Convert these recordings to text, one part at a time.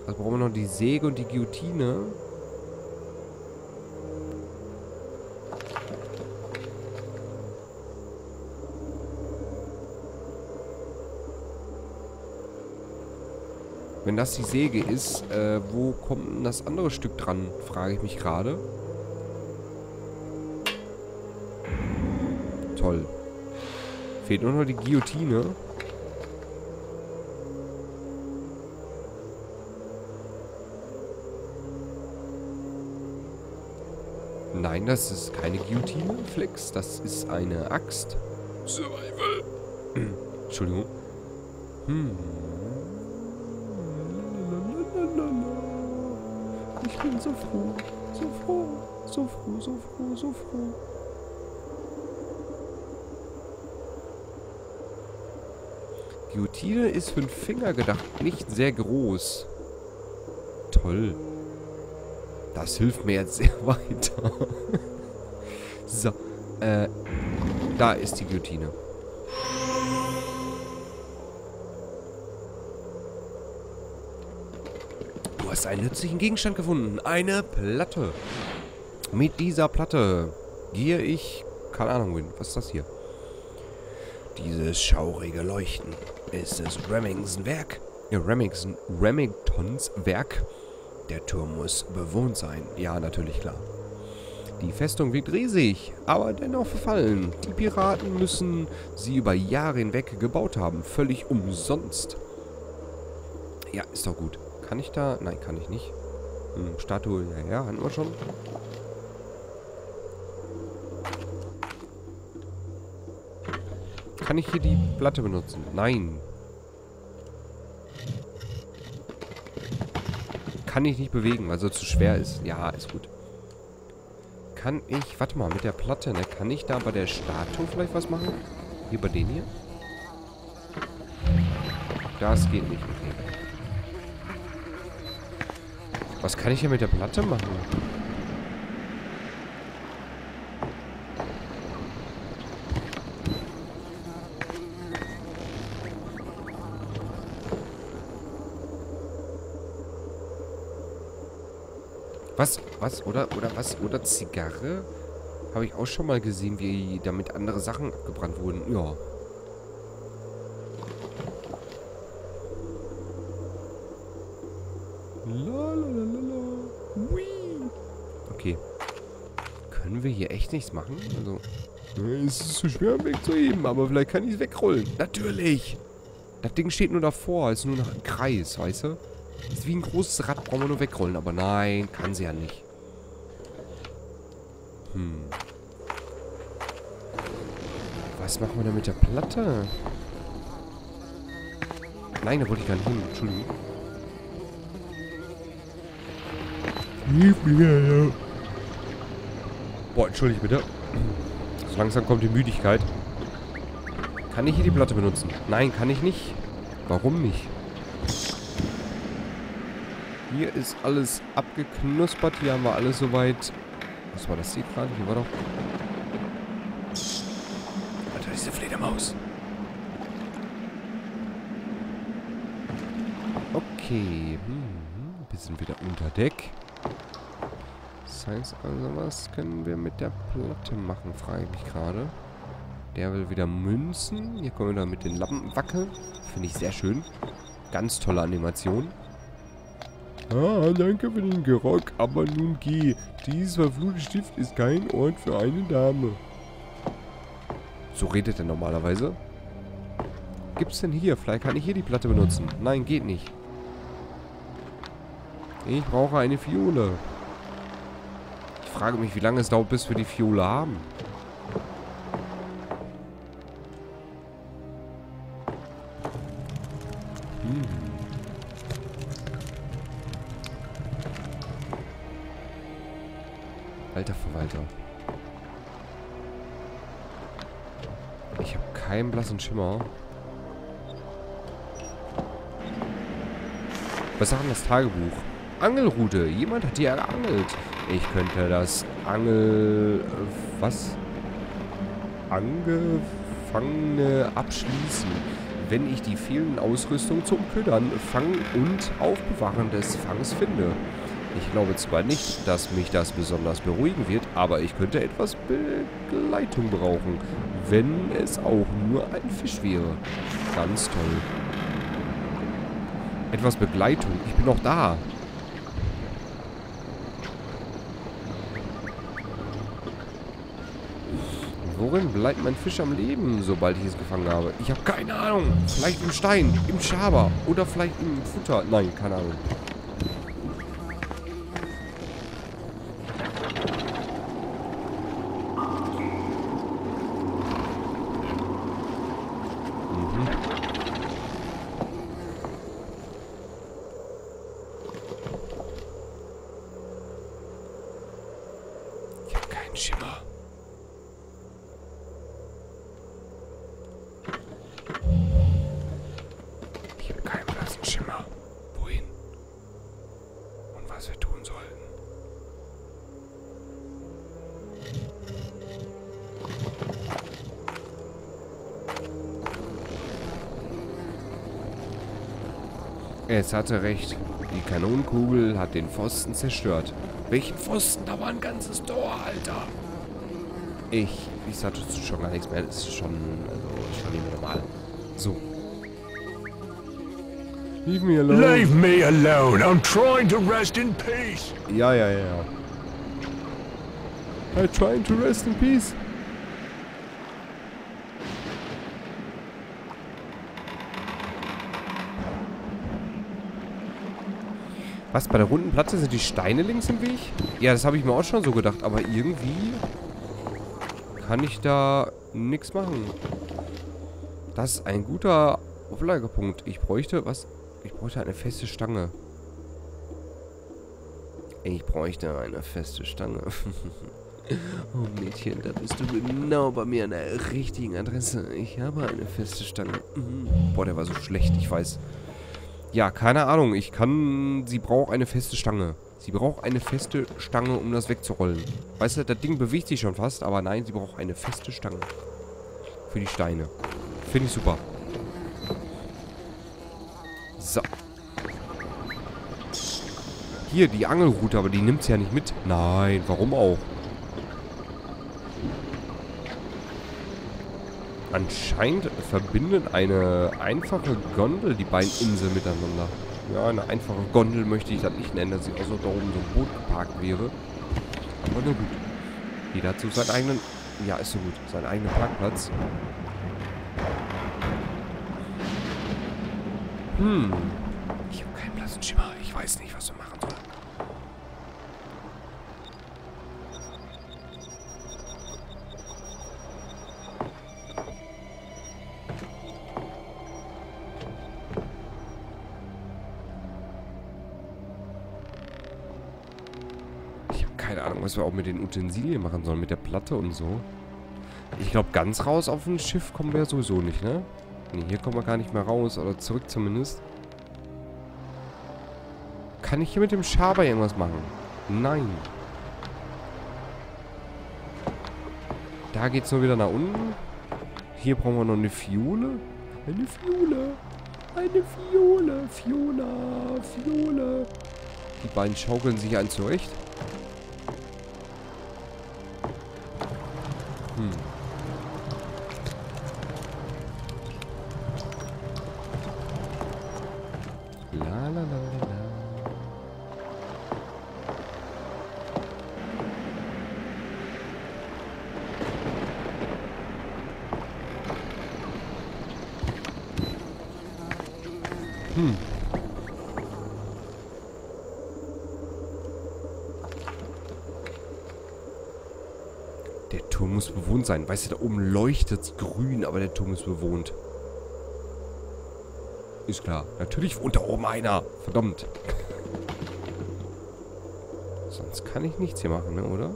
Also brauchen wir noch die Säge und die Guillotine. Wenn das die Säge ist, wo kommt denn das andere Stück dran, frage ich mich gerade. Toll. Fehlt nur noch die Guillotine. Nein, das ist keine Guillotine, Flex. Das ist eine Axt. Survival. Entschuldigung. Ich bin so froh. So froh. So froh, so froh, so froh. Guillotine ist für den Finger gedacht, nicht sehr groß. Toll. Das hilft mir jetzt sehr weiter. So. Da ist die Guillotine. Du hast einen nützlichen Gegenstand gefunden. Eine Platte. Mit dieser Platte gehe ich... Keine Ahnung, wohin. Was ist das hier? Dieses schaurige Leuchten. Ist es Remingtons Werk? Ja, Remingtons Werk. Der Turm muss bewohnt sein. Ja, natürlich, klar. Die Festung wirkt riesig, aber dennoch verfallen. Die Piraten müssen sie über Jahre hinweg gebaut haben. Völlig umsonst. Ja, ist doch gut. Kann ich da? Nein, kann ich nicht. Statue, ja, hatten wir schon. Kann ich hier die Platte benutzen? Nein. Kann ich nicht bewegen, weil es zu schwer ist. Ja, ist gut. Kann ich... Warte mal, mit der Platte, ne? Kann ich da bei der Statue vielleicht was machen? Hier bei denen hier? Das geht nicht. Okay. Was kann ich hier mit der Platte machen? Was? Oder Zigarre? Habe ich auch schon mal gesehen, wie damit andere Sachen abgebrannt wurden. Ja. Okay. Können wir hier echt nichts machen? Also. Es ist zu schwer wegzuheben, aber vielleicht kann ich es wegrollen. Natürlich! Das Ding steht nur davor. Ist nur noch ein Kreis, weißt du? Ist wie ein großes Rad, brauchen wir nur wegrollen. Aber nein, kann sie ja nicht. Was machen wir denn mit der Platte? Nein, da wollte ich gar nicht hin. Entschuldigung. Boah, entschuldigt bitte. So langsam kommt die Müdigkeit. Kann ich hier die Platte benutzen? Nein, kann ich nicht. Warum nicht? Hier ist alles abgeknuspert. Hier haben wir alles soweit. Was war das hier gerade? Hier war doch... Alter, diese Fledermaus. Okay. Wir sind wieder unter Deck. Das heißt also, was können wir mit der Platte machen, frage ich mich gerade. Der will wieder Münzen. Hier können wir da mit den Lampen wackeln. Finde ich sehr schön. Ganz tolle Animation. Ah, danke für den Gerock, aber nun geh. Dieses verfluchte Stift ist kein Ort für eine Dame. So redet er normalerweise. Gibt's denn hier? Vielleicht kann ich hier die Platte benutzen. Nein, geht nicht. Ich brauche eine Fiole. Ich frage mich, wie lange es dauert, bis wir die Fiole haben. Alter Verwalter. Ich habe keinen blassen Schimmer. Was sagt denn das Tagebuch? Angelrute. Jemand hat hier geangelt. Ich könnte das was? Angefangene abschließen. wenn ich die fehlenden Ausrüstung zum Ködern, Fangen und Aufbewahren des Fangs finde. Ich glaube zwar nicht, dass mich das besonders beruhigen wird, aber ich könnte etwas Begleitung brauchen, wenn es auch nur ein Fisch wäre. Ganz toll. Etwas Begleitung. Ich bin noch da. Worin bleibt mein Fisch am Leben, sobald ich es gefangen habe? Ich habe keine Ahnung. Vielleicht im Stein, im Schaber oder vielleicht im Futter. Nein, keine Ahnung. Ich habe keinen Schimmer. Ich habe keinen blassen Schimmer. Wohin? Und was wir tun sollten. Es hatte recht. Die Kanonenkugel hat den Pfosten zerstört. Welchen Pfosten? Da war ein ganzes Tor, Alter. Ich sag schon gar nichts mehr. Das ist schon, also schon nicht mehr normal. So. Leave me alone. Leave me alone. I'm trying to rest in peace. Ja. I'm trying to rest in peace. Was, bei der runden Platte sind die Steine links im Weg? Ja, das habe ich mir auch schon so gedacht, aber irgendwie kann ich da nichts machen. Das ist ein guter Auflagepunkt. Ich bräuchte, was? Ich bräuchte eine feste Stange. Ich bräuchte eine feste Stange. Oh Mädchen, da bist du genau bei mir an der richtigen Adresse. Ich habe eine feste Stange. Boah, der war so schlecht, ich weiß. Ja, keine Ahnung. Sie braucht eine feste Stange. Sie braucht eine feste Stange, um das wegzurollen. Weißt du, das Ding bewegt sich schon fast, aber nein, sie braucht eine feste Stange. Für die Steine. Finde ich super. So. Hier, die Angelrute, aber die nimmt es ja nicht mit. Nein, warum auch? Anscheinend verbindet eine einfache Gondel die beiden Inseln miteinander. Ja, eine einfache Gondel möchte ich das nicht nennen, dass sie auch so da oben so ein Boot geparkt wäre. Aber na gut. Jeder hat so seinen eigenen... Ja, ist so gut. Seinen eigenen Parkplatz. Ich habe keinen blassen Schimmer. Ich weiß nicht, was wir machen sollen. Keine Ahnung, was wir auch mit den Utensilien machen sollen, mit der Platte und so. Ich glaube, ganz raus auf ein Schiff kommen wir ja sowieso nicht, ne? Ne, hier kommen wir gar nicht mehr raus, oder zurück zumindest. Kann ich hier mit dem Schaber irgendwas machen? Nein. Da geht's nur wieder nach unten. Hier brauchen wir noch eine Fiole. Eine Fiole. Eine Fiole. Fiole. Die beiden schaukeln sich ein zurecht. Der Turm muss bewohnt sein. Weißt du, da oben leuchtet es grün, aber der Turm ist bewohnt. Ist klar. Natürlich wohnt da oben einer. Verdammt. Sonst kann ich nichts hier machen, ne, oder?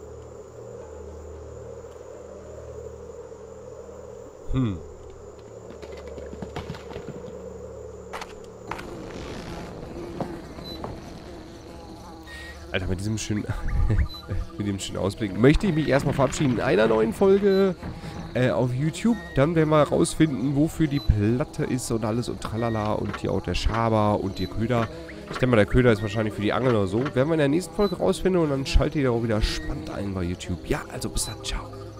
Alter, mit diesem schönen mit dem schönen Ausblick möchte ich mich erstmal verabschieden in einer neuen Folge auf YouTube. Dann werden wir rausfinden, wofür die Platte ist und alles und tralala und hier auch der Schaber und die Köder. Ich denke mal, der Köder ist wahrscheinlich für die Angel oder so. Werden wir in der nächsten Folge rausfinden und dann schaltet ihr auch wieder spannend ein bei YouTube. Ja, also bis dann, ciao.